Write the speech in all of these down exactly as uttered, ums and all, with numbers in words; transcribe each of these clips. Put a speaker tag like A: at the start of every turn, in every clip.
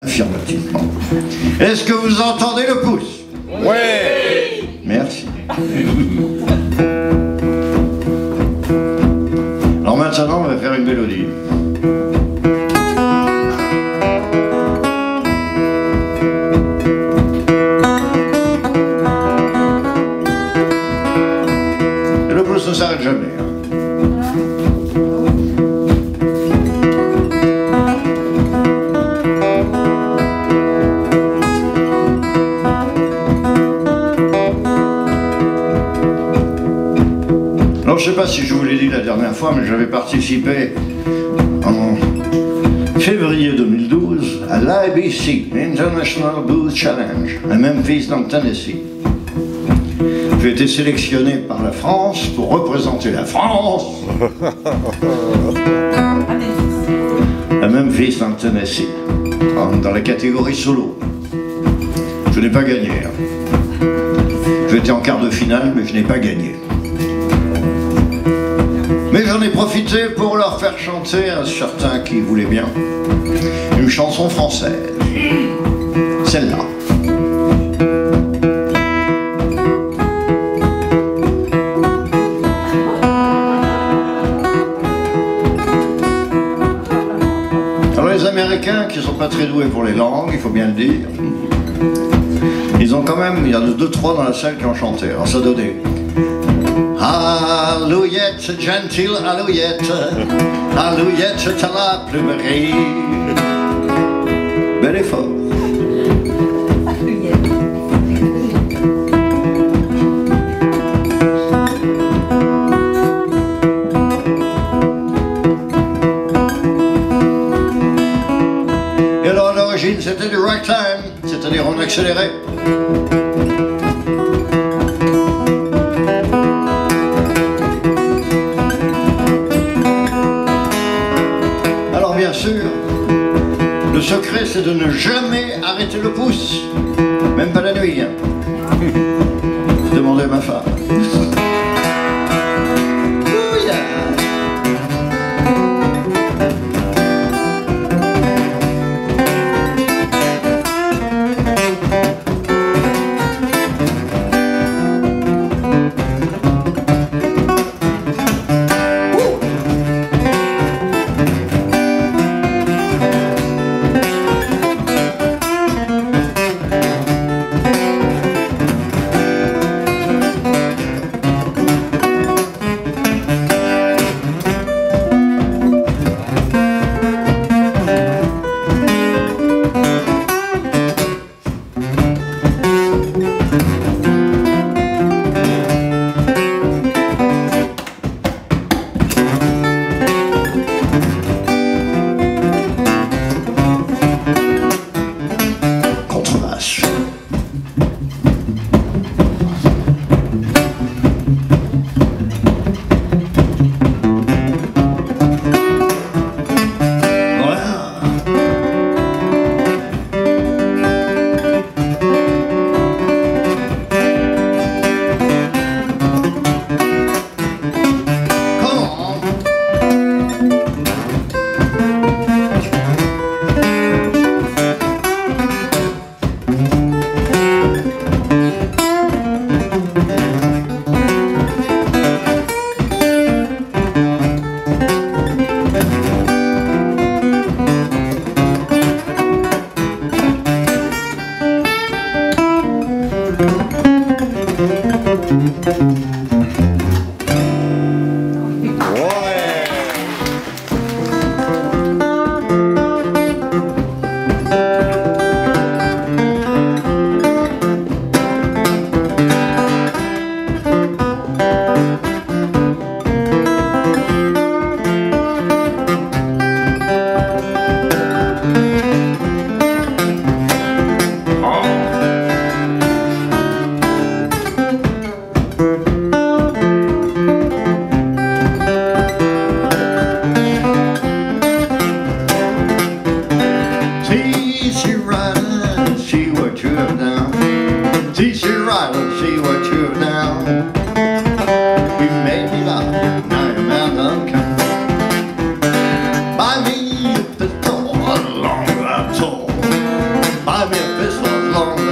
A: Affirmativement. Est-ce que vous entendez le pouce?
B: Oui.
A: Merci. Alors maintenant, on va faire une mélodie. Et le pouce ne s'arrête jamais. Hein. Alors je ne sais pas si je vous l'ai dit la dernière fois, mais j'avais participé en février deux mille douze à l'I B C, International Blues Challenge, à Memphis dans le Tennessee. J'ai été sélectionné par la France pour représenter la France à Memphis dans le Tennessee, dans la catégorie solo. Je n'ai pas gagné. Hein. J'étais en quart de finale, mais je n'ai pas gagné. Mais j'en ai profité pour leur faire chanter à certains qui voulaient bien une chanson française. Celle-là. Alors les Américains, qui ne sont pas très doués pour les langues, il faut bien le dire, ils ont quand même, il y en a deux, trois dans la salle qui ont chanté. Alors ça donnait Alouillette, gentille Alouillette, Alouillette, t'as la plumerie. Bel effort. Et alors à l'origine c'était du ragtime, c'est-à-dire on accélérait. Bien sûr, le secret c'est de ne jamais arrêter le pouce, même pas la nuit. Hein. Demandez à ma femme. Oh yeah.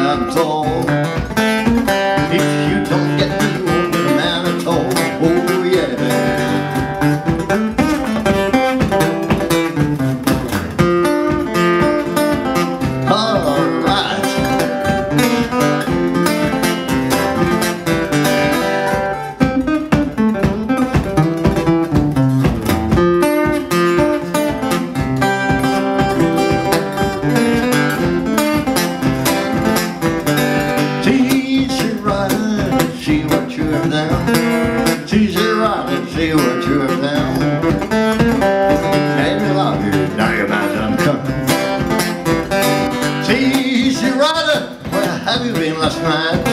A: I'm told. If you don't get me, you won't get a man at all. Oh yeah. See what you have done. Tease it right and see what you have done. Made me love you, now you're my done come. Tease it right, where have you been last night?